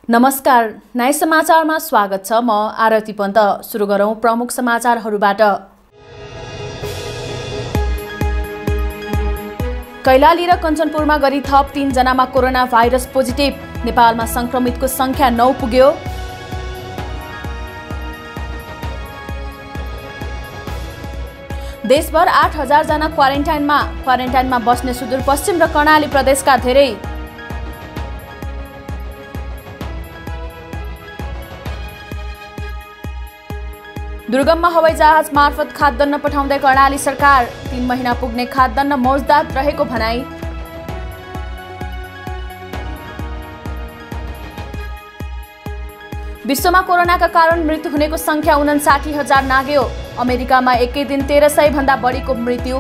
नमस्कार, न्याय समाचारमा स्वागत छ। म आरती पन्त। सुरु गरौं प्रमुख समाचारहरूबाट। कैलाली र कञ्चनपुरमा गरी थप 3 जनामा कोरोना भाइरस पोजिटिभ। नेपालमा संक्रमितको संख्या 9 पुग्यो। देशभर 8000 जना क्वारेन्टाइनमा बस्ने सुदूरपश्चिम र कर्णाली प्रदेशका धेरै। दुर्गममा हवाईजहाज मार्फत खाद्यान्न पठाउँदै कर्णाली सरकार। 3 महिना पुग्ने खाद्यान्न मौजदात रहेको भनाई। विश्वमा कोरोनाका कारण मृत्यु हुनेको संख्या 59,000 नाग्यो। अमेरिकामा एकै दिन 1300 भन्दा बढीको मृत्यु।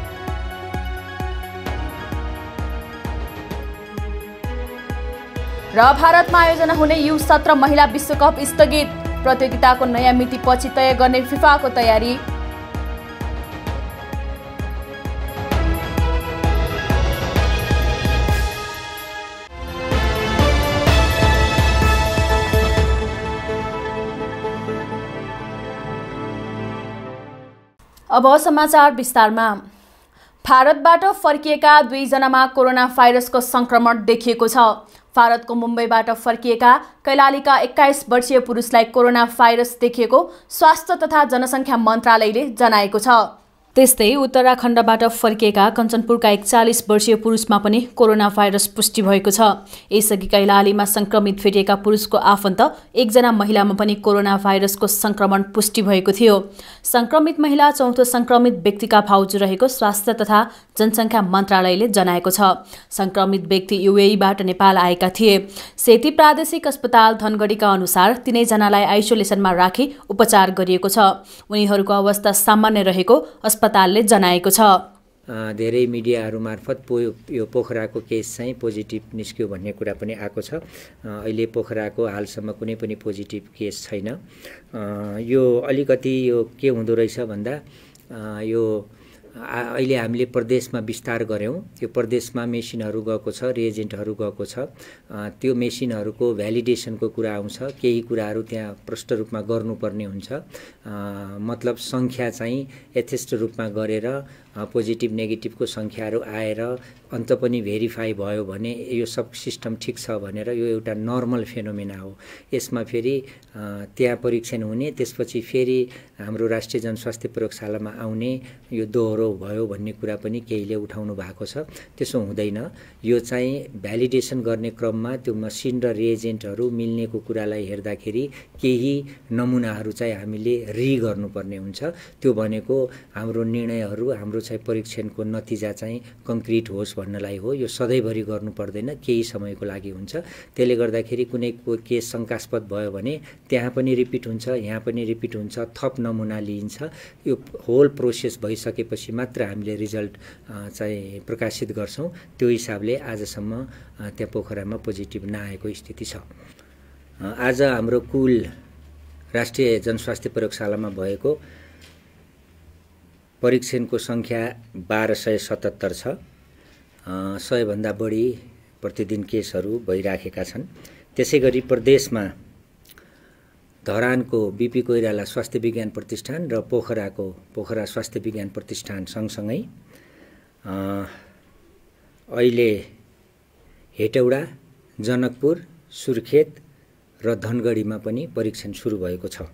र भारतमा आयोजना हुने U17 महिला विश्वकप स्थगित। प्रतियोगिताको नयाँ मिति पछि तय गर्ने फिफाको तयारी। अब समाचार विस्तारमा। भारतबाट फर्किएका 2 जनामा कोरोना भाइरसको संक्रमण देखिएको छ। भारतको मुम्बईबाट फर्किएका कैलालीका 21 वर्षीय पुरुषलाई कोरोना भाइरस देखिएको स्वास्थ्य तथा जनसङ्ख्या मन्त्रालयले जनाएको छ। त्यस्तै उत्तराखण्डबाट फर्किएका कञ्चनपुरका 41 वर्षीय पुरुषमा पनि कोरोना भाइरस पुष्टि भएको छ। यसअघि कैलालीमा संक्रमित भेटिएका पुरुषको आफन्त 1 जना महिलामा पनि कोरोना भाइरसको संक्रमण पुष्टि भएको थियो। संक्रमित महिला चौथो संक्रमित व्यक्तिका भाउजू रहेको स्वास्थ्य तथा जनसङ्ख्या मन्त्रालयले जनाएको छ। संक्रमित व्यक्ति UAE-बाट नेपाल आएका थिए। सेती प्रादेशिक अस्पताल धनगढीका अनुसार 3 जनालाई आइसोलेसनमा राखी उपचार गरिएको छ। उनीहरूको अवस्था सामान्य रहेको अस्पतालले जनाएको छ। धेरै मिडियाहरू मार्फत यो पोखराको केस चाहिँ पोजिटिभ निस्क्यो भन्ने कुरा पनि आएको छ। अहिले पोखराको हालसम्म कुनै पनि पोजिटिभ केस छैन। यो अलिकति यो के हुँदो रहेछ भन्दा यो अहिले हामीले प्रदेशमा विस्तार गऱ्यौँ। यो प्रदेशमा मेसिनहरू गएको छ, रिएजेन्टहरू गएको छ। त्यो मेसिनहरूको भ्यालिडेसनको कुरा आउँछ। केही कुराहरू त्यहाँ प्रष्ट रूपमा गर्नुपर्ने हुन्छ। मतलब सङ्ख्या चाहिँ यथेष्ट रूपमा गरेर पोजिटिभ नेगेटिभको सङ्ख्याहरू आएर अन्त पनि भेरिफाई भयो भने यो सब सिस्टम ठिक छ भनेर यो एउटा नर्मल फेनोमेना हो। यसमा फेरि त्यहाँ परीक्षण हुने, त्यसपछि फेरि हाम्रो राष्ट्रिय जनस्वास्थ्य प्रयोगशालामा आउने यो दोहोरो भयो भन्ने कुरा पनि केहीले उठाउनु भएको छ। त्यसो हुँदैन। यो चाहिँ भ्यालिडेसन गर्ने क्रममा त्यो मसिन र रिएजेन्टहरू मिल्नेको कुरालाई हेर्दाखेरि केही नमुनाहरू चाहिँ हामीले गर्नुपर्ने हुन्छ। त्यो भनेको हाम्रो निर्णयहरू, हाम्रो चाहिँ परीक्षणको नतिजा चाहिँ कङ्क्रिट होस् भन्नलाई हो। यो सधैँभरि गर्नु पर्दैन, केही समयको लागि हुन्छ। त्यसले गर्दाखेरि कुनै केस शङ्कास्पद भयो भने त्यहाँ पनि रिपिट हुन्छ, यहाँ पनि रिपिट हुन्छ, थप नमुना लिइन्छ। यो होल प्रोसेस भइसकेपछि मात्र हामीले रिजल्ट चाहिँ प्रकाशित गर्छौँ। त्यो हिसाबले आजसम्म त्यहाँ पोखरामा पोजिटिभ नआएको स्थिति छ। आज हाम्रो कुल राष्ट्रिय जनस्वास्थ्य प्रयोगशालामा भएको परीक्षणको सङ्ख्या 1277 छ। 100 भन्दा बढी प्रतिदिन केसहरू भइराखेका छन्। त्यसै गरी प्रदेशमा धरानको BP कोइराला स्वास्थ्य विज्ञान प्रतिष्ठान र पोखराको पोखरा स्वास्थ्य विज्ञान प्रतिष्ठान सँगसँगै अहिले हेटौडा, जनकपुर, सुर्खेत र धनगढीमा पनि परीक्षण सुरु भएको छ।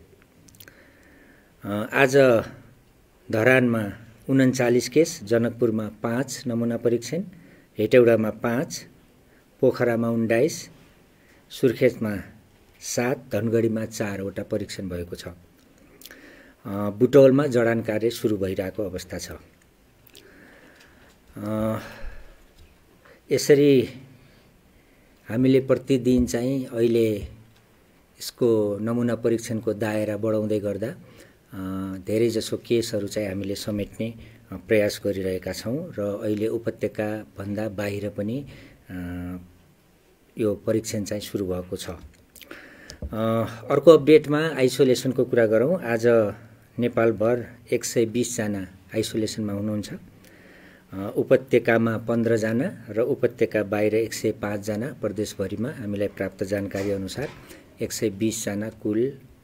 आज धरानमा 39 केस, जनकपुरमा 5 नमुना परीक्षण, हेटौडामा 5, पोखरामा 19, सुर्खेतमा 7, धनगढीमा 4 वटा परीक्षण भएको छ। बुटौलमा जडान कार्य सुरु भइरहेको अवस्था छ। यसरी हामीले प्रतिदिन चाहिँ अहिले यसको नमुना परीक्षणको दायरा बढाउँदै गर्दा धेरै जसो केसहरू चाहिँ हामीले समेट्ने प्रयास गरिरहेका छौँ र अहिले उपत्यका भन्दा बाहिर पनि यो परीक्षण चाहिँ सुरु भएको छ। अर्को अपडेटमा आइसोलेसनको कुरा गरौँ। आज नेपालभर 120 जना आइसोलेसनमा हुनुहुन्छ। उपत्यकामा 15 जना र उपत्यका बाहिर 105 जना, प्रदेशभरिमा हामीलाई प्राप्त जानकारी अनुसार 120 जना कुल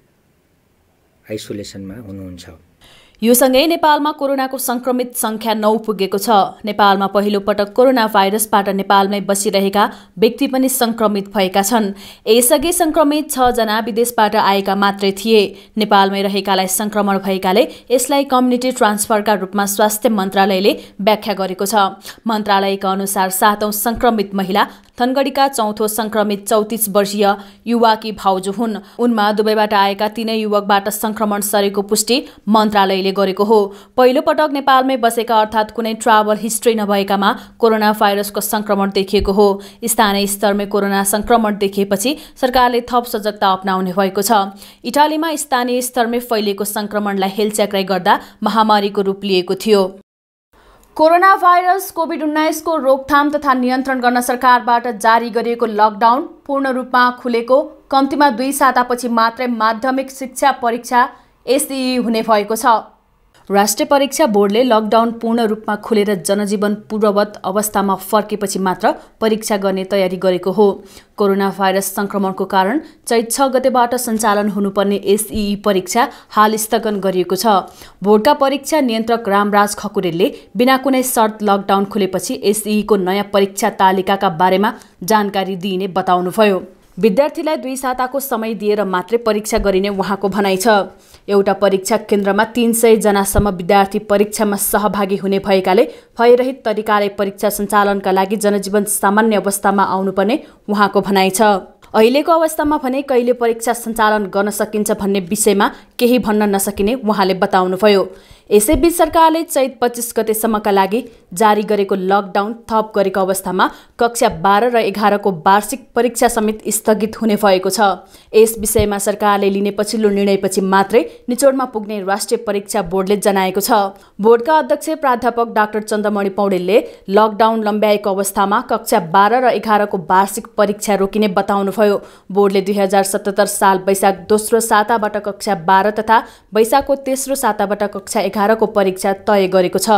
आइसोलेसनमा हुनुहुन्छ। यो सँगै नेपालमा कोरोनाको संक्रमित संख्या 9 पुगेको छ। नेपालमा पहिलो पटक कोरोना भाइरसबाट नेपालमै बसिरहेका व्यक्ति पनि संक्रमित भएका छन्। यसअघि संक्रमित 6 जना विदेशबाट आएका मात्रै थिए। नेपालमै रहेकालाई संक्रमण भएकाले यसलाई कम्युनिटी ट्रान्सफरका रूपमा स्वास्थ्य मन्त्रालयले व्याख्या गरेको छ। मन्त्रालयका अनुसार 7औं संक्रमित महिला धनगढीका 4थो संक्रमित 34 वर्षीय युवाकी भाउजू हुन्। उनमा दुबईबाट आएका 3 युवकबाट संक्रमण सरेको पुष्टि मन्त्रालयले गरेको हो। पहिलो पटक नेपालमै बसेका अर्थात् कुनै ट्राभल हिस्ट्री नभएकामा कोरोना भाइरसको संक्रमण देखिएको हो। स्थानीय स्तरमै कोरोना संक्रमण देखिएपछि सरकारले थप सजगता अपनाउने भएको छ। इटालीमा स्थानीय स्तरमै फैलिएको संक्रमणलाई हेलच्याक्राइ गर्दा महामारीको रूप लिएको थियो। कोरोना भाइरस कोभिड-19 को रोकथाम तथा नियन्त्रण गर्न सरकारबाट जारी गरिएको लकडाउन पूर्ण रूपमा खुलेको कम्तीमा 2 सातापछि मात्रै माध्यमिक शिक्षा परीक्षा एसईई हुने भएको छ। राष्ट्रिय परीक्षा बोर्डले लकडाउन पूर्ण रूपमा खुलेर जनजीवन पूर्ववत अवस्थामा फर्केपछि मात्र परीक्षा गर्ने तयारी गरेको हो। कोरोना भाइरस संक्रमणको कारण चैत 6 गतेबाट सञ्चालन हुनुपर्ने एसईई परीक्षा हाल स्थगन गरिएको छ। बोर्डका परीक्षा नियन्त्रक रामराज खकुरेलले बिना कुनै शर्त लकडाउन खुलेपछि एसईई को नयाँ परीक्षा तालिकाका बारेमा जानकारी दिइने बताउनुभयो। विद्यार्थीलाई 2 साताको समय दिएर मात्रै परीक्षा गरिने उहाँको भनाइ छ। एउटा परीक्षा केन्द्रमा 300 जनासम्म विद्यार्थी परीक्षामा सहभागी हुने भएकाले भयरहित तरिकाले परीक्षा सञ्चालनका लागि जनजीवन सामान्य अवस्थामा आउनुपर्ने उहाँको भनाइ छ। अहिलेको अवस्थामा भने कहिले परीक्षा सञ्चालन गर्न सकिन्छ भन्ने विषयमा केही भन्न नसकिने उहाँले बताउनुभयो। यसैबीच सरकारले चैत 25 गतेसम्मका लागि जारी गरेको लकडाउन थप गरेको अवस्थामा कक्षा 12 र 11 को वार्षिक परीक्षा समेत स्थगित हुने भएको छ। यस विषयमा सरकारले लिने पछिल्लो निर्णयपछि मात्रै निचोडमा पुग्ने राष्ट्रिय परीक्षा बोर्डले जनाएको छ। बोर्डका अध्यक्ष प्राध्यापक डाक्टर चन्द्रमणि पौडेलले लकडाउन लम्ब्याएको अवस्थामा कक्षा 12 र 11 को वार्षिक परीक्षा रोकिने बताउनुभयो। बोर्डले 2077 साल वैशाख 2रो साताबाट कक्षा 12 तथा वैशाखको 3रो साताबाट कक्षा 11 को परीक्षा तय गरेको छ।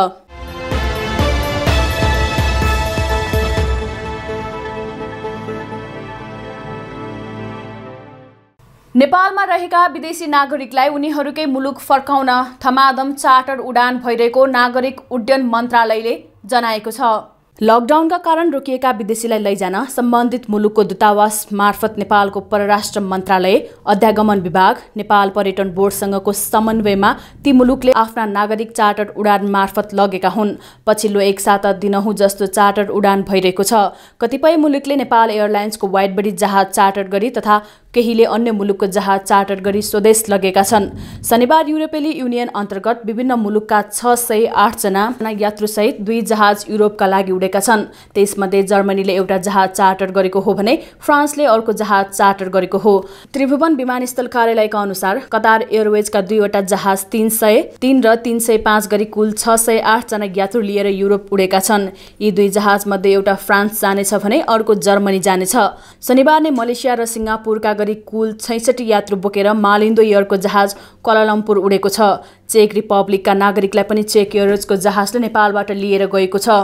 नेपालमा रहेका विदेशी नागरिकलाई उनीहरूकै मुलुक फर्काउन थमाधम चार्टर उडान भइरहेको नागरिक उड्डयन मन्त्रालयले जनाएको छ। लकडाउनका कारण रोकिएका विदेशीलाई लैजान सम्बन्धित मुलुकको दूतावास मार्फत नेपालको परराष्ट्र मन्त्रालय, अध्यागमन विभाग, नेपाल पर्यटन बोर्डसँगको समन्वयमा ती मुलुकले आफ्ना नागरिक चार्टर उडान मार्फत लगेका हुन्। पछिल्लो 1 साता दिनहुँ जस्तो चार्टर उडान भइरहेको छ। कतिपय मुलुकले नेपाल एयरलाइन्सको वाइडबडी जहाज चार्टर गरी तथा केहीले अन्य मुलुकको जहाज चार्टर गरी स्वदेश लगेका छन्। शनिबार युरोपेली युनियन अन्तर्गत विभिन्न मुलुकका 608 जना यात्रुसहित 2 जहाज युरोपका लागि उडेका छन्। त्यसमध्ये जर्मनीले एउटा जहाज चार्टर गरेको हो भने फ्रान्सले अर्को जहाज चार्टर गरेको हो। त्रिभुवन विमानस्थल कार्यालयका अनुसार कतार एयरवेजका 2 वटा जहाज 303 र 305 गरी कुल 608 जना यात्रु लिएर युरोप उडेका छन्। यी 2 जहाज मध्ये एउटा फ्रान्स जानेछ भने अर्को जर्मनी जानेछ। शनिबार नै मलेसिया र सिङ्गापुरका गरी कुल 66 यात्रु बोकेर मालिन्दो एयरको जहाज क्वालालम्पुर उडेको छ। चेक रिपब्लिकका नागरिकलाई पनि चेक एयरवेजको जहाजले नेपालबाट लिएर गएको छ।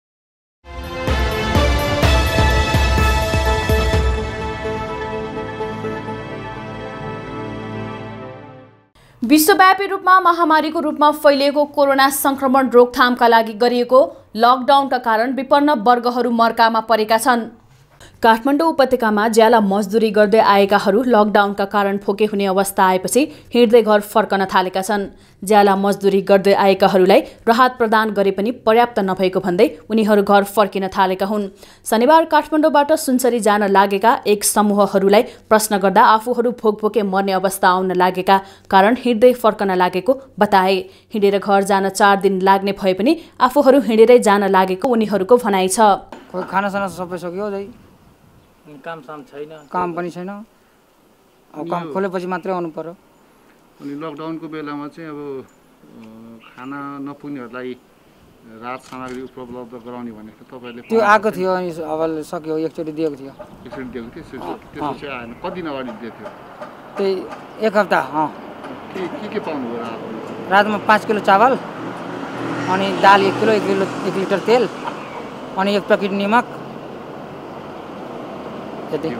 विश्वव्यापी रूपमा महामारीको रूपमा फैलिएको कोरोना संक्रमण रोकथामका लागि गरिएको लकडाउनका कारण विपन्न वर्गहरू मर्कामा परेका छन्। काठमाडौँ उपत्यकामा ज्याला मजदुरी गर्दै आएकाहरू लकडाउनका कारण फोके हुने अवस्था आएपछि हिँड्दै घर फर्कन थालेका छन्। ज्याला मजदुरी गर्दै आएकाहरूलाई राहत प्रदान गरे पनि पर्याप्त नभएको भन्दै उनीहरू घर फर्किन थालेका हुन्। शनिबार काठमाडौँबाट सुनसरी जान लागेका एक समूहहरूलाई प्रश्न गर्दा आफूहरू भोकभोके मर्ने अवस्था आउन लागेका कारण हिँड्दै फर्कन लागेको बताए। हिँडेर घर जान 4 दिन लाग्ने भए पनि आफूहरू हिँडेरै जान लागेको उनीहरूको भनाइ छ। खानासाना सबै सक्यो, काम छैन, काम पनि छैन। अब काम खोलेपछि मात्रै आउनु पर्यो। अनि लकडाउनको बेलामा चाहिँ अब खाना नपुग्नेहरूलाई राहत सामग्री उपलब्ध गराउने भनेको तपाईहरुले त्यो आएको थियो अनि अब सक्यो, एकचोटि दिएको थियो। एकचोटि दिएको थियो, त्यसपछि आएन। कति दिन अगाडि दिएको थियो? त्यही 1 हप्ता। के पाउनु भयो? रातमा 5 किलो चावल, अनि दाल 1 किलो 1 लिटर तेल अनि 1 प्याकेट निमक यति।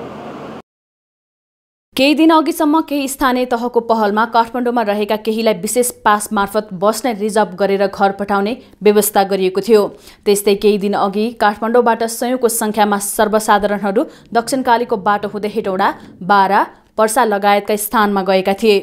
केही दिन अघिसम्म केही स्थानीय तहको पहलमा काठमाडौँमा रहेका केहीलाई विशेष पास मार्फत बस नै रिजर्भ गरेर घर पठाउने व्यवस्था गरिएको थियो। त्यस्तै केही दिन अघि काठमाडौँबाट सयौंको संख्यामा सर्वसाधारणहरू दक्षिणकालीको बाटो हुँदै हेटौडा, बारा, पर्सा लगायतका स्थानमा गएका थिए।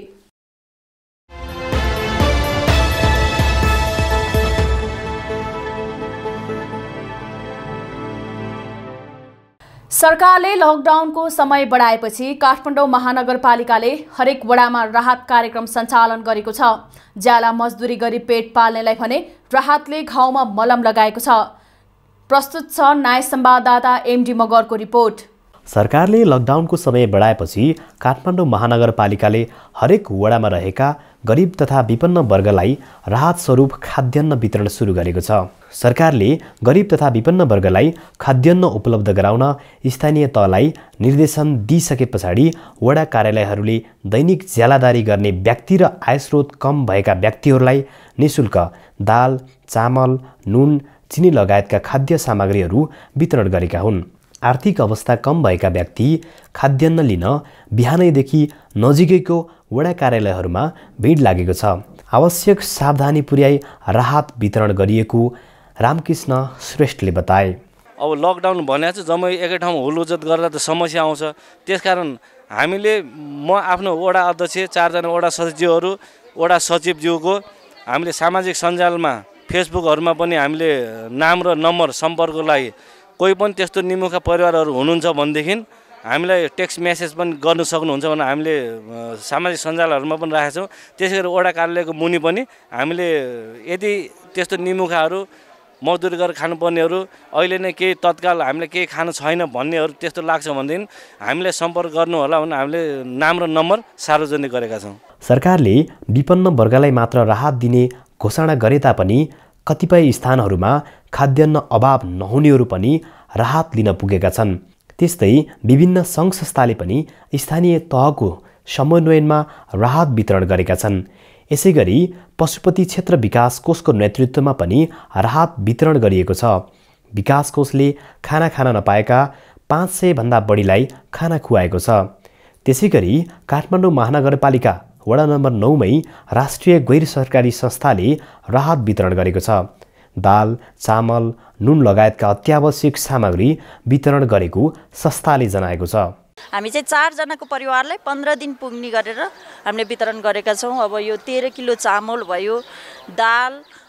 सरकारले लकडाउनको समय बढाएपछि काठमाडौँ महानगरपालिकाले हरेक वडामा राहत कार्यक्रम सञ्चालन गरेको छ। ज्याला मजदुरी गरी पेट पाल्नेलाई भने राहतले घाउमा मलम लगाएको छ। प्रस्तुत छ न्याय संवाददाता एमडी मगरको रिपोर्ट। सरकारले लकडाउनको समय बढाएपछि काठमाडौँ महानगरपालिकाले हरेक वडामा रहेका गरिब तथा विपन्न वर्गलाई राहत स्वरूप खाद्यान्न वितरण सुरु गरेको छ। सरकारले गरिब तथा विपन्न वर्गलाई खाद्यान्न उपलब्ध गराउन स्थानीय तहलाई निर्देशन दिइसके पछाडि वडा कार्यालयहरूले दैनिक ज्यालादारी गर्ने व्यक्ति र आयस्रोत कम भएका व्यक्तिहरूलाई निःशुल्क दाल, चामल, नुन, चिनी लगायतका खाद्य सामग्रीहरू वितरण गरेका हुन्। आर्थिक अवस्था कम भएका व्यक्ति खाद्यान्न लिन बिहानैदेखि नजिकैको वडा कार्यालयहरूमा भिड लागेको छ। आवश्यक सावधानी पुर्याई राहत वितरण गरिएको रामकृष्ण श्रेष्ठले बताए। अब लकडाउन भने चाहिँ जम्मै एकै ठाउँमा हुलुजत गर्दा त समस्या आउँछ। त्यसकारण हामीले म आफ्नो वडा अध्यक्ष, 4 जना वडा सचिवहरू, वडा सचिवज्यूको हामीले सामाजिक सञ्जालमा फेसबुकहरूमा पनि हामीले नाम र नम्बर सम्पर्कलाई कोही पनि त्यस्तो निमुखा परिवारहरू हुनुहुन्छ भनेदेखि हामीलाई टेक्स्ट मेसेज पनि गर्न सक्नुहुन्छ भनेर हामीले सामाजिक सञ्जालहरूमा पनि राखेका छौँ। त्यसै गरी वडा कार्यालयको मुनि पनि हामीले यदि त्यस्तो निमुखाहरू मजदुरी गरेर खानुपर्नेहरू अहिले नै केही तत्काल हामीले केही खानु छैन भन्नेहरू त्यस्तो लाग्छ भनेदेखि हामीलाई सम्पर्क गर्नु होला भनेर हामीले नाम र नम्बर सार्वजनिक गरेका छौँ। सरकारले विपन्न वर्गलाई मात्र राहत दिने घोषणा गरे तापनि कतिपय स्थानहरूमा खाद्यान्न अभाव नहुनेहरू पनि राहत लिन पुगेका छन्। त्यस्तै विभिन्न सङ्घ संस्थाले पनि स्थानीय तहको समन्वयनमा राहत वितरण गरेका छन्। यसैगरी पशुपति क्षेत्र विकास कोषको नेतृत्वमा पनि राहत वितरण गरिएको छ। विकास कोषले खाना खान नपाएका 500 भन्दा बढीलाई खाना खुवाएको छ। त्यसैगरी काठमाडौँ महानगरपालिका वडा नम्बर 9 मै राष्ट्रिय गैर सरकारी संस्थाले राहत वितरण गरेको छ। दाल, चामल, नुन लगायतका अत्यावश्यक सामग्री वितरण गरेको संस्थाले जनाएको छ। हामी चाहिँ 4 जनाको परिवारलाई 15 दिन पुग्ने गरेर हामीले वितरण गरेका छौँ। अब यो 13 किलो चामल भयो, दाल,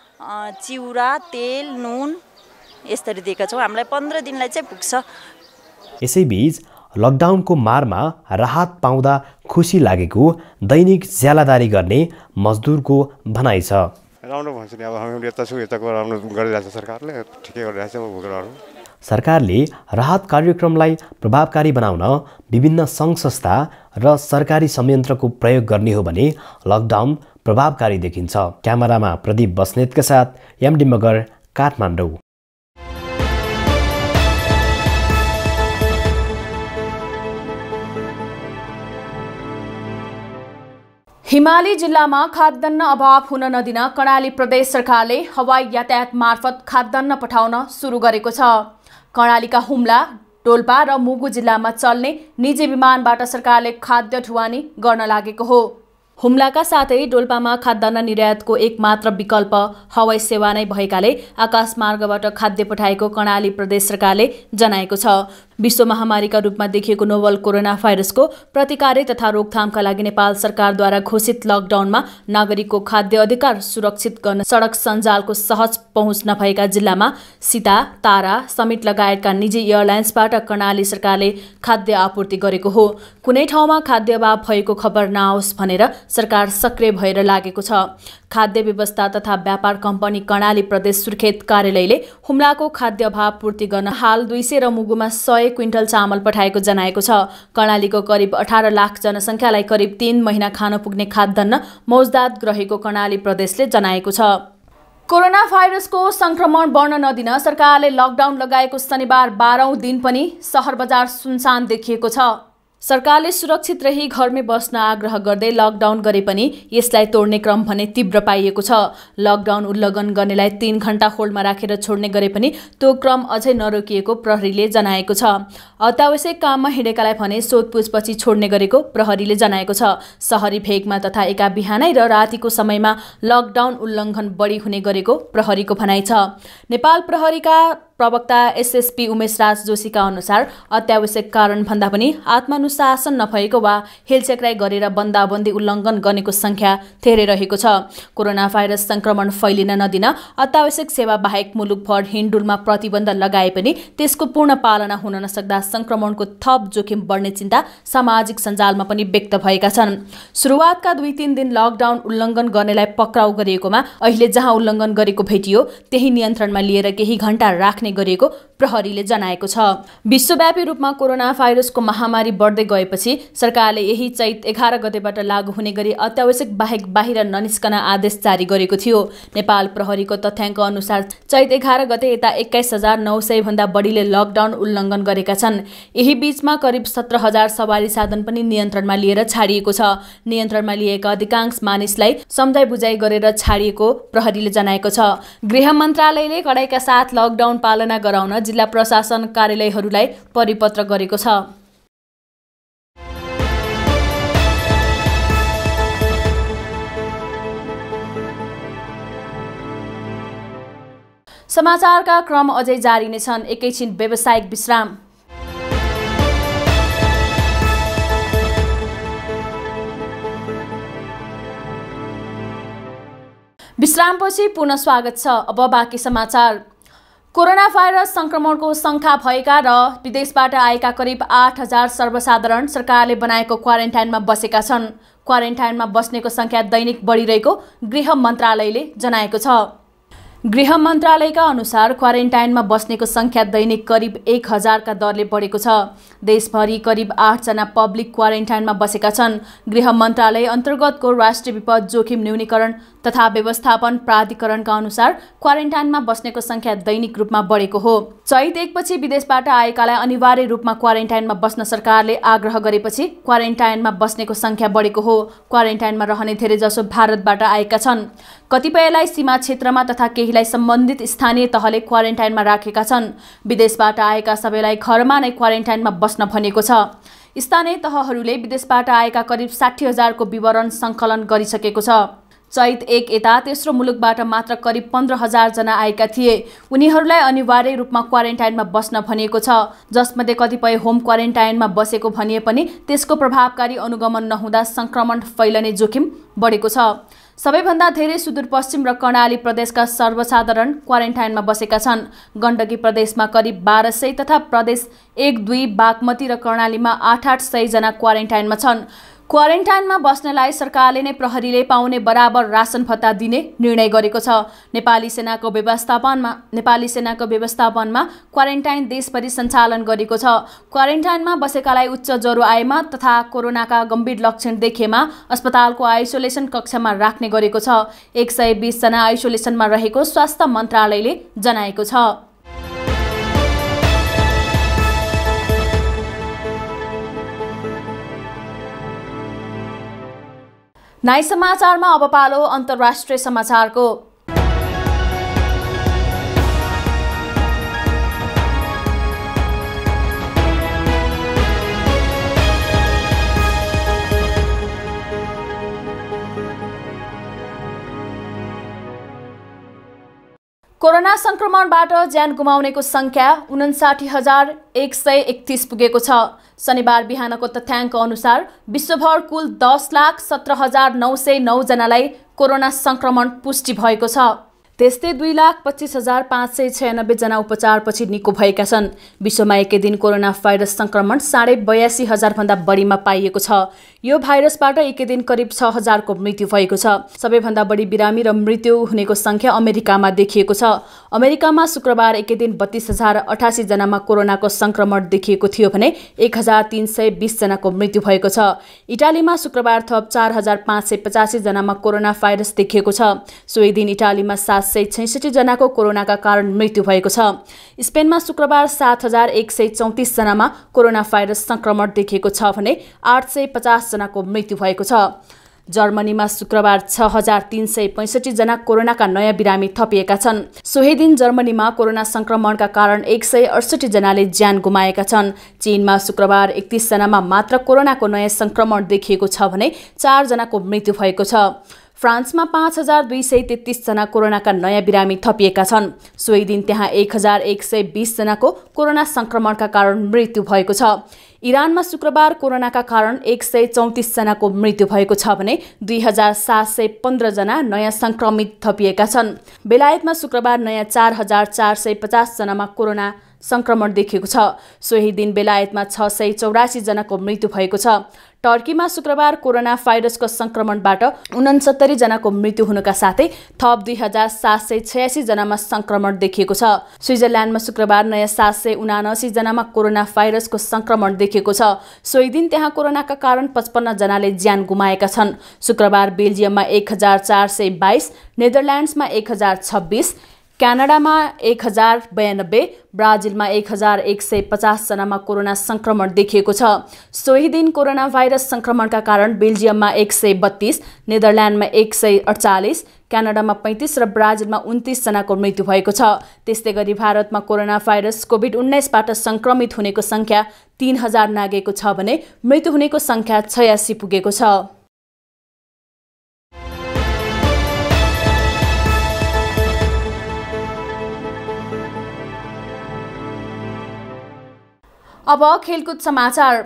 चिउरा, तेल, नुन यसरी दिएका छौँ। हामीलाई 15 दिनलाई चाहिँ पुग्छ। यसैबीच लकडाउनको मारमा राहत पाउँदा खुसी लागेको दैनिक ज्यालादारी गर्ने मजदुरको भनाइ छ। राम्रो भन्छ नि, अब हामी यता छु यताको राम्रो गरिरहेछ सरकारले, ठिकै गरिरहेछ भोगरहरू। सरकारले राहत कार्यक्रमलाई प्रभावकारी बनाउन विभिन्न सङ्घ संस्था र सरकारी संयन्त्रको प्रयोग गर्ने हो भने लकडाउन प्रभावकारी देखिन्छ। क्यामेरामा प्रदीप बस्नेतका साथ एमडी मगर, काठमाडौँ। हिमाली जिल्लामा खाद्यान्न अभाव हुन नदिन कर्णाली प्रदेश सरकारले हवाई यातायात मार्फत खाद्यान्न पठाउन सुरु गरेको छ। कर्णालीका हुम्ला, डोल्पा र मुगु जिल्लामा चल्ने निजी विमानबाट सरकारले खाद्य ढुवानी गर्न लागेको हो। हुम्लाका साथै डोल्पामा खाद्यान्न निर्यातको एकमात्र विकल्प हवाई सेवा नै भएकाले आकाश मार्गबाट खाद्य पठाएको कर्णाली प्रदेश सरकारले जनाएको छ। विश्व महामारीका रूपमा देखिएको नोभल कोरोना भाइरसको प्रतिकार तथा रोकथामका लागि नेपाल सरकारद्वारा घोषित लकडाउनमा नागरिकको खाद्य अधिकार सुरक्षित गर्न सडक सञ्जालको सहज पहुँच नभएका जिल्लामा सीता, तारा, समिट लगायतका निजी एयरलाइन्सबाट कर्णाली सरकारले खाद्य आपूर्ति गरेको हो। कुनै ठाउँमा खाद्य अभाव भएको खबर नआओस् भनेर सरकार सक्रिय भएर लागेको छ। खाद्य व्यवस्था तथा व्यापार कम्पनी कर्णाली प्रदेश सुर्खेत कार्यालयले हुम्लाको खाद्य अभाव पूर्ति गर्न हाल 200 र मुगुमा 100 क्विन्टल चामल पठाएको जनाएको छ। कर्णालीको करिब 18 लाख जनसङ्ख्यालाई करिब 3 महिना खान पुग्ने खाद्यान्न मौजदात रहेको कर्णाली प्रदेशले जनाएको छ। कोरोना भाइरसको संक्रमण बढ्न नदिन सरकारले लकडाउन लगाएको शनिबार 12औं दिन पनि सहर बजार सुनसान देखिएको छ। सरकारले सुरक्षित रही घरमै बस्न आग्रह गर्दै लकडाउन गरे पनि यसलाई तोड्ने क्रम भने तीव्र पाइएको छ। लकडाउन उल्लङ्घन गर्नेलाई 3 घण्टा होल्डमा राखेर छोड्ने गरे पनि त्यो क्रम अझै नरोकिएको प्रहरीले जनाएको छ। अत्यावश्यक काममा हिँडेकालाई भने सोधपुछपछि छोड्ने गरेको प्रहरीले जनाएको छ। शहरी भेगमा तथा एका बिहानै र रातिको समयमा लकडाउन उल्लङ्घन बढी हुने गरेको प्रहरीको भनाइ छ। नेपाल प्रहरीका प्रवक्ता एसएसपी उमेश राज जोशीका अनुसार अत्यावश्यक कारण भन्दा पनि आत्मानुशासन नभएको वा हेलचेक्राइ गरेर बन्दाबन्दी उल्लङ्घन गर्नेको संख्या धेरै रहेको छ। कोरोना भाइरस संक्रमण फैलिन नदिन अत्यावश्यक सेवा बाहेक मुलुकभर हिँडडुलमा प्रतिबन्ध लगाए पनि त्यसको पूर्ण पालना हुन नसक्दा संक्रमणको थप जोखिम बढ्ने चिन्ता सामाजिक सञ्जालमा पनि व्यक्त भएका छन्। सुरुवातका 2-3 दिन लकडाउन उल्लङ्घन गर्नेलाई पक्राउ गरिएकोमा अहिले जहाँ उल्लङ्घन गरेको भेटियो त्यही नियन्त्रणमा लिएर केही घण्टा राख्ने गरिएको प्रहरीले जनाएको छ। विश्वव्यापी रूपमा कोरोना भाइरसको महामारी बढ्दै गएपछि सरकारले यही चैत 11 गतेबाट लागू हुने गरी अत्यावश्यक बाहेक बाहिर ननिस्कन आदेश जारी गरेको थियो। नेपाल प्रहरीको तथ्याङ्क अनुसार चैत 11 गते यता 21,900 भन्दा बढीले लकडाउन उल्लङ्घन गरेका छन्। यही बीचमा करिब 17,000 सवारी साधन पनि नियन्त्रणमा लिएर छाडिएको छ। नियन्त्रणमा लिएका अधिकांश मानिसलाई सम्झाइ बुझाइ गरेर छाडिएको प्रहरीले जनाएको छ। गृह मन्त्रालयले कडाइका साथ लकडाउन पालना गराउन जिल्ला प्रशासन कार्यालयहरूलाई परिपत्र गरेको छ। समाचारका क्रम अझै जारी नै छन्। एकैछिन व्यावसायिक विश्राम। विश्रामपछि पुनः स्वागत छ। अब बाँकी समाचार। कोरोना भाइरस संक्रमणको शङ्का भएका र विदेशबाट आएका करिब 8,000 सर्वसाधारण सरकारले बनाएको क्वारेन्टाइनमा बसेका छन्। क्वारेन्टाइनमा बस्नेको संख्या दैनिक बढिरहेको गृह मन्त्रालयले जनाएको छ। गृह मन्त्रालयका अनुसार क्वारेन्टाइनमा बस्नेको संख्या दैनिक करिब 1,000 का दरले बढेको छ। देशभरि करिब 8 जना पब्लिक क्वारेन्टाइनमा बसेका छन्। गृह मन्त्रालय अन्तर्गतको राष्ट्रिय विपद जोखिम न्यूनीकरण तथा व्यवस्थापन प्राधिकरणका अनुसार क्वारेन्टाइनमा बस्नेको संख्या दैनिक रूपमा बढेको हो। चैत 1 पछि विदेशबाट आएकालाई अनिवार्य रूपमा क्वारेन्टाइनमा बस्न सरकारले आग्रह गरेपछि क्वारेन्टाइनमा बस्नेको संख्या बढेको हो। क्वारेन्टाइनमा रहने धेरैजसो भारतबाट आएका छन्। कतिपयलाई सीमा क्षेत्रमा तथा केहीलाई सम्बन्धित स्थानीय तहले क्वारेन्टाइनमा राखेका छन्। विदेशबाट आएका सबैलाई घरमा नै क्वारेन्टाइनमा बस्न भनिएको छ। स्थानीय तहहरूले विदेशबाट आएका करिब 60,000 को विवरण सङ्कलन गरिसकेको छ। चैत 1 यता तेस्रो मुलुकबाट मात्र करिब 15,000 जना आएका थिए। उनीहरूलाई अनिवार्य रूपमा क्वारेन्टाइनमा बस्न भनिएको छ, जसमध्ये कतिपय होम क्वारेन्टाइनमा बसेको भनिए पनि त्यसको प्रभावकारी अनुगमन नहुँदा संक्रमण फैलने जोखिम बढेको छ। सबैभन्दा धेरै सुदूरपश्चिम र कर्णाली प्रदेशका सर्वसाधारण क्वारेन्टाइनमा बसेका छन्। गण्डकी प्रदेशमा करिब 1200 तथा प्रदेश 1, 2, बागमती र कर्णालीमा 800 जना क्वारेन्टाइनमा छन्। क्वारेन्टाइनमा बस्नलाई सरकारले नै प्रहरीले पाउने बराबर रासन भत्ता दिने निर्णय गरेको छ। नेपाली सेनाको व्यवस्थापनमा क्वारेन्टाइन देशभरि सञ्चालन गरेको छ। क्वारेन्टाइनमा बसेकालाई उच्च ज्वरो आएमा तथा कोरोनाका गम्भीर लक्षण देखेमा अस्पतालको आइसोलेसन कक्षमा राख्ने गरेको छ। 120 जना आइसोलेसनमा रहेको स्वास्थ्य मन्त्रालयले जनाएको छ। नाई समाचारमा अब पालो अन्तर्राष्ट्रिय समाचारको। कोरोना संक्रमणबाट ज्यान गुमाउनेको संख्या 59,131 पुगेको छ। शनिबार बिहानको तथ्याङ्क अनुसार विश्वभर कुल 10,17,909 जनालाई कोरोना संक्रमण पुष्टि भएको छ। त्यस्तै 2,25,596 जना उपचारपछि निको भएका छन्। विश्वमा एकै दिन कोरोना भाइरस संक्रमण 82,000 भन्दा बढीमा पाइएको छ। यो भाइरसबाट एकै दिन करिब 6,000 को मृत्यु भएको छ। सबैभन्दा बढी बिरामी र मृत्यु हुनेको संख्या अमेरिकामा देखिएको छ। अमेरिकामा शुक्रबार एकै दिन 32,088 जनामा कोरोनाको संक्रमण देखिएको थियो भने 1,320 जनाको मृत्यु भएको छ। इटालीमा शुक्रबार थप 4,585 जनामा कोरोना भाइरस देखिएको छ। सोही दिन इटालीमा 7 766 जनाको कोरोनाका कारण मृत्यु भएको छ। स्पेनमा शुक्रबार 7134 जनामा कोरोना भाइरस संक्रमण देखिएको छ भने 850 जनाको मृत्यु भएको छ। जर्मनीमा शुक्रबार 6365 जना कोरोनाका नयाँ बिरामी थपिएका छन्। सोही दिन जर्मनीमा कोरोना संक्रमणका कारण 168 जनाले ज्यान गुमाएका छन्। चीनमा शुक्रबार 31 जनामा मात्र कोरोनाको नयाँ संक्रमण देखिएको छ भने 4 जनाको मृत्यु भएको छ। फ्रान्समा 5233 जना कोरोनाका नयाँ बिरामी थपिएका छन्। सोही दिन त्यहाँ 1120 जनाको कोरोना संक्रमणका कारण मृत्यु भएको छ। इरानमा शुक्रबार कोरोनाका कारण 134 जनाको मृत्यु भएको छ भने 2715 जना नयाँ संक्रमित थपिएका छन्। बेलायतमा शुक्रबार नयाँ 4450 जनामा कोरोना संक्रमण देखिएको छ। सोही दिन बेलायतमा 684 जनाको मृत्यु भएको छ। टर्कीमा शुक्रबार कोरोना भाइरसको संक्रमणबाट 69 जनाको मृत्यु हुनुका साथै थप 2786 जनामा संक्रमण देखिएको छ। स्विजरल्यान्डमा शुक्रबार नयाँ 779 जनामा कोरोना भाइरसको संक्रमण देखिएको छ। सोही दिन त्यहाँ कोरोनाका कारण 55 जनाले ज्यान गुमाएका छन्। शुक्रबार बेल्जियममा 1422, नेदरल्यान्ड्समा 1026, क्यानाडामा 1092, ब्राजिलमा 1150 जनामा कोरोना संक्रमण देखिएको छ। सोही दिन कोरोना भाइरस संक्रमणका कारण बेल्जियममा 132, नेदरल्यान्डमा 148, क्यानाडामा 35 र ब्राजिलमा 29 जनाको मृत्यु भएको छ। त्यस्तै गरी भारतमा कोरोना भाइरस कोभिड-19बाट संक्रमित हुनेको संख्या 3000 नागेको छ भने मृत्यु हुनेको संख्या 86 पुगेको छ। अब खेलकुद समाचार।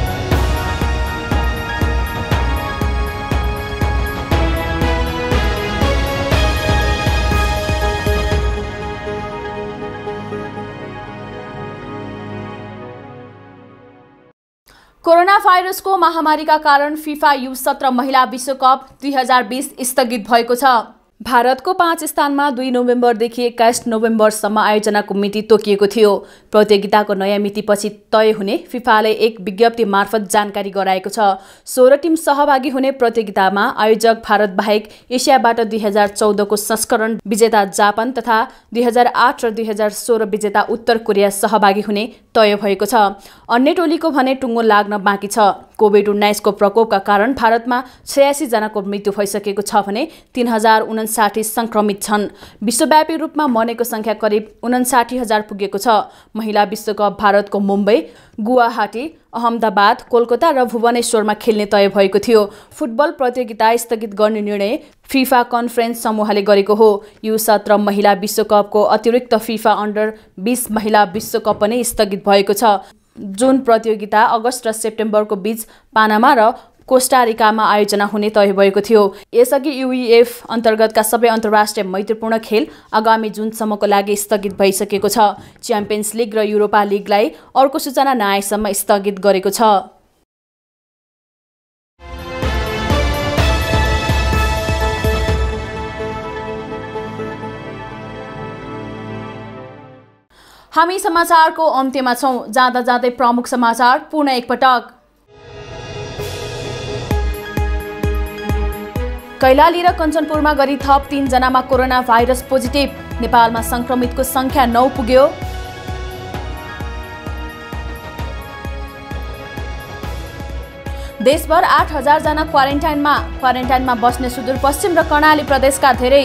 कोरोना भाइरसको महामारीका कारण फिफा U17 महिला विश्वकप 2020 स्थगित भएको छ। भारतको 5 स्थानमा 2 नोभेम्बरदेखि 21 नोभेम्बरसम्म आयोजनाको मिति तोकिएको थियो। प्रतियोगिताको नयाँ मितिपछि तय हुने फिफाले एक विज्ञप्ति मार्फत जानकारी गराएको छ। 16 टिम सहभागी हुने प्रतियोगितामा आयोजक भारत बाहेक एसियाबाट 2014 को संस्करण विजेता जापान तथा 2008 र 2016 विजेता उत्तर कोरिया सहभागी हुने तय भएको छ। अन्य टोलीको भने टुङ्गो लाग्न बाँकी छ। कोभिड-19 को प्रकोपका कारण भारतमा 86 जनाको मृत्यु भइसकेको छ भने 3059 संक्रमित छन्। विश्वव्यापी रूपमा मरेको संख्या करिब 59000 पुगेको छ। महिला विश्वकप भारतको मुम्बई, गुवाहाटी, अहमदाबाद, कोलकाता र भुवनेश्वरमा खेल्ने तय भएको थियो। फुटबल प्रतियोगिता स्थगित गर्ने निर्णय फिफा कन्फरेन्स समूहले गरेको हो। U17 महिला विश्वकपको अतिरिक्त फिफा अन्डर 20 महिला विश्वकप पनि स्थगित भएको छ। जुन प्रतियोगिता अगस्त र सेप्टेम्बरको बीच पानामा र कोस्टारिकामा आयोजना हुने तय भएको थियो। यसअघि UEFA अन्तर्गतका सबै अन्तर्राष्ट्रिय मैत्रीपूर्ण खेल आगामी जुनसम्मको लागि स्थगित भइसकेको छ। च्याम्पियन्स लिग र युरोपा लिगलाई अर्को सूचना नआएसम्म स्थगित गरेको छ। हामी समाचारको अन्त्यमा छौं। जाँदा जाँदै प्रमुख समाचार पुनः एकपटक। कैलाली र कञ्चनपुरमा गरी थप 3 जनामा कोरोना भाइरस पोजिटिभ। नेपालमा संक्रमितको संख्या 9 पुग्यो। देशभर 8000 जना क्वारेन्टाइनमा बस्ने सुदूरपश्चिम र कर्णाली प्रदेशका धेरै।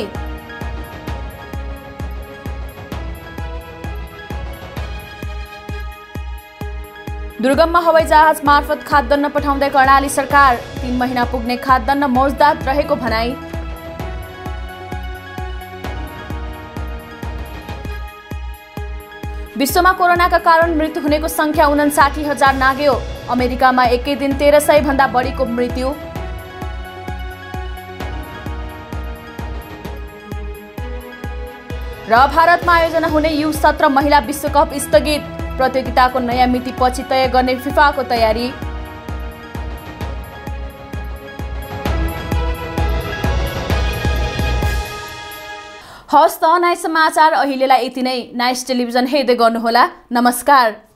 दुर्गममा हवाईजहाज मार्फत खाद्यान्न पठाउँदै कर्णाली सरकार। 3 महिना पुग्ने खाद्यान्न मौजदात रहेको भनाई। विश्वमा कोरोनाका कारण मृत्यु हुनेको संख्या 59000 नाग्यो। अमेरिकामा एकै दिन 1300 भन्दा बढीको मृत्यु। र भारतमा आयोजना हुने U17 महिला विश्वकप स्थगित। प्रतियोगिताको नयाँ मिति पछि तय गर्ने फिफाको तयारी। हस् त नाइस समाचार अहिलेलाई यति नै। नाइस टेलिभिजन हेर्दै गर्नुहोला। नमस्कार।